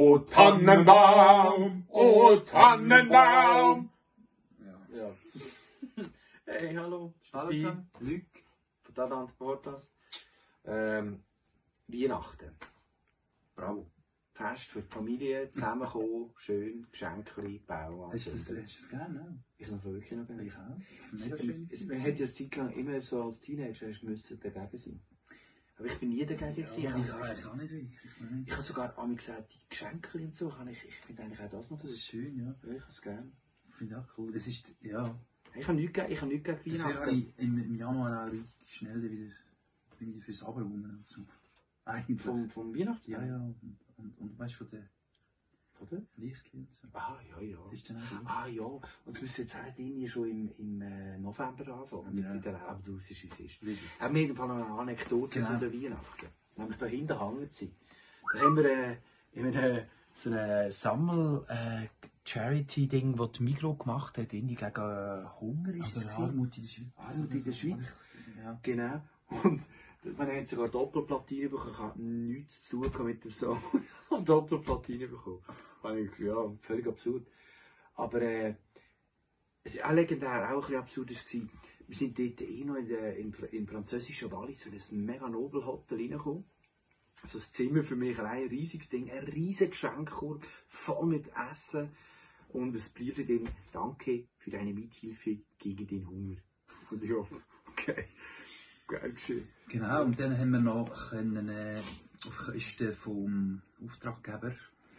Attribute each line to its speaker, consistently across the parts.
Speaker 1: O Tannenbaum, o Tannenbaum.
Speaker 2: Ja. Hey, hallo.
Speaker 3: Hallo zusammen.
Speaker 2: Luc, von Dadant Portas. Weihnachten. Bravo. Fest für die Familie, zusammenkommen, schön, Geschenke bauen.
Speaker 3: Hast du das gerne? Ne?
Speaker 2: Ich noch wirklich noch gerne.
Speaker 3: Ich auch.
Speaker 2: Man hat ja eine Zeit lang immer so als Teenager müssen dagegen sein. Aber ich bin nie dagegen gewesen.
Speaker 3: Ich auch nicht wirklich.
Speaker 2: Ich habe sogar einmal gesagt, die Geschenke und so, ich finde eigentlich auch das noch
Speaker 3: Das ist schön, ja.
Speaker 2: Ich habe es gerne.
Speaker 3: Ich finde auch cool. Das ist, ja.
Speaker 2: Ich habe nichts gegen
Speaker 3: Dafür habe ich im Januar auch richtig schnell wieder fürs Abo rum. So. Eigentlich.
Speaker 2: Vom Weihnachtsbaum?
Speaker 3: Ja, ja. Und weißt du, von der Lichtli und so.
Speaker 2: Ah, ja.
Speaker 3: Das ist dann auch gut.
Speaker 2: Ah, ja. Und es müsste jetzt auch irgendwie schon im November anfangen.
Speaker 3: Ja.
Speaker 2: Aber du weißt, wie es ist. Haben wir jedenfalls noch eine Anekdote
Speaker 3: Genau.
Speaker 2: zu der Weihnachten. Nämlich da hinten hängen sie. Da haben wir so ein Sammel-Charity-Ding, das die Migro gemacht hat, irgendwie gegen Hunger ist es.
Speaker 3: Armut in der Schweiz.
Speaker 2: Armut in der Schweiz.
Speaker 3: Ja.
Speaker 2: Genau. Und man hat sogar Doppelplatine bekommen. Ich habe nichts zu tun mit dem Song. Und Doppelplatine bekommen. Ja, völlig absurd. Aber es ist auch legendär, auch ein bisschen absurd war, wir sind dort noch im französischen Wallis in ein mega Nobelhotel reingekommen. Also das Zimmer für mich ein riesiges Ding, ein riesiger Geschenkkorb, voll mit Essen. Und es blieb drin, danke für deine Mithilfe gegen den Hunger. Und ja, okay. Geil geschehen.
Speaker 3: Genau, und dann haben wir noch auf Kosten vom Auftraggeber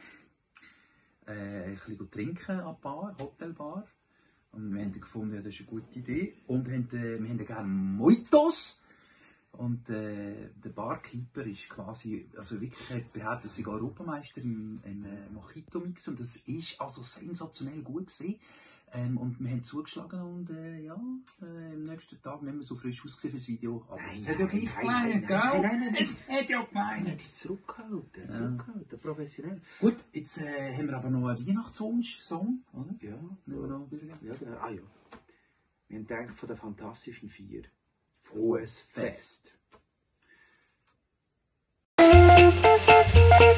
Speaker 3: ein bisschen trinken an Bar, Hotelbar. Und wir haben gefunden, ja, das ist eine gute Idee. Und wir haben gerne Mojitos. Und der Barkeeper ist quasi, also wirklich, er behauptet, er sei Europameister im Mojito-Mix. Und das ist also sensationell gut gewesen. Und wir haben zugeschlagen und am nächsten Tag nicht mehr so frisch ausgesehen für das Video. Aber es hat ja gleich gemeint, gell?
Speaker 2: Nein.
Speaker 3: Es hat ja gemeint.
Speaker 2: Er hat zurückgehalten, professionell.
Speaker 3: Gut, jetzt haben wir aber noch einen Weihnachtswunsch-Song, oder?
Speaker 2: Ja,
Speaker 3: Genau.
Speaker 2: genau. Ah ja. Wir haben gedacht von der Fantastischen Vier. Frohes Fest.